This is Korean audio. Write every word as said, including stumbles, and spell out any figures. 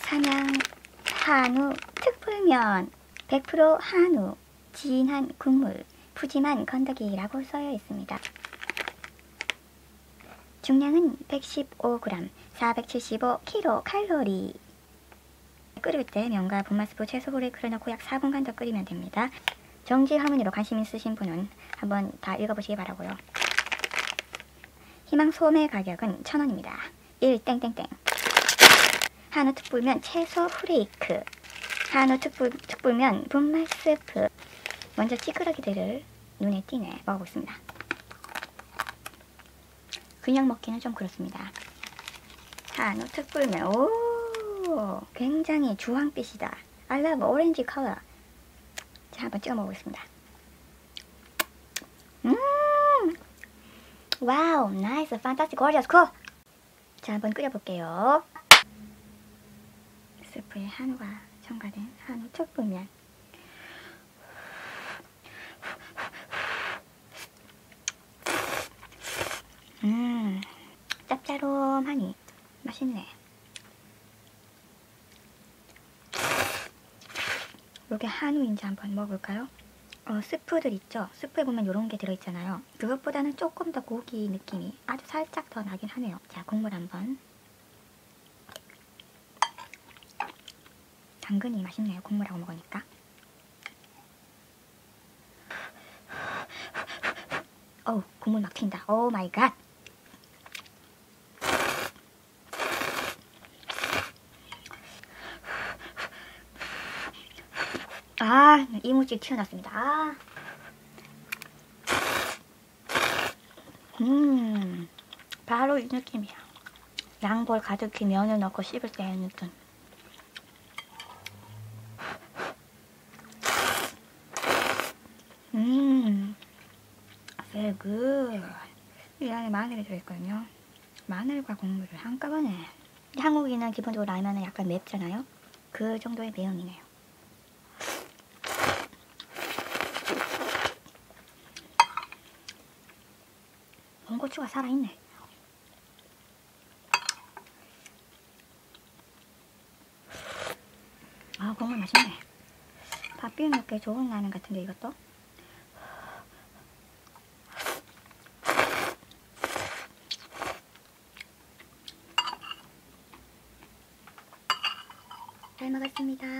삼양 한우 특불면 백 퍼센트 한우 진한 국물 푸짐한 건더기라고 써여 있습니다. 중량은 백십오 그램 사백칠십오 킬로칼로리. 끓일 때 면과 분말 스프 채소를 끓여넣고 약 사 분간 더 끓이면 됩니다. 정지 할머니로 관심 있으신 분은 한번 다 읽어보시기 바라고요. 희망 소매 가격은 천 원입니다. 일 땡땡땡. 한우 특불면 채소 후레이크. 한우 특불, 특불면 분말 스프. 먼저 찌끄러기들을 눈에 띄네 먹어보겠습니다. 그냥 먹기는 좀 그렇습니다. 한우 특불면 오 굉장히 주황빛이다. I love orange color. 자, 한번 찍어 먹어보겠습니다. 음 와우 나이스 판타스틱 고리어스 쿨. 자, 한번 끓여볼게요. 스프에 한우가 첨가된 한우 특불면. 음 짭짤하니 맛있네. 이게 한우인지 한번 먹어볼까요? 어, 스프들 있죠? 스프에 보면 이런 게 들어있잖아요. 그것보다는 조금 더 고기 느낌이 아주 살짝 더 나긴 하네요. 자, 국물 한번. 당근이 맛있네요. 국물하고 먹으니까. 어우, 국물 막 튄다. 오 마이 갓. 아, 이물질 튀어났습니다. 아. 음, 바로 이 느낌이야. 양볼 가득히 면을 넣고 씹을 때 느낌. 음, very good. 이 안에 마늘이 들어있거든요. 마늘과 국물을 한꺼번에. 한국인은 기본적으로 라면은 약간 맵잖아요. 그 정도의 매운이네요. 홍고추가 살아있네. 아, 국물 맛있네. 밥 비벼 먹기 좋은 라면 같은데 이것도. 잘 먹었습니다.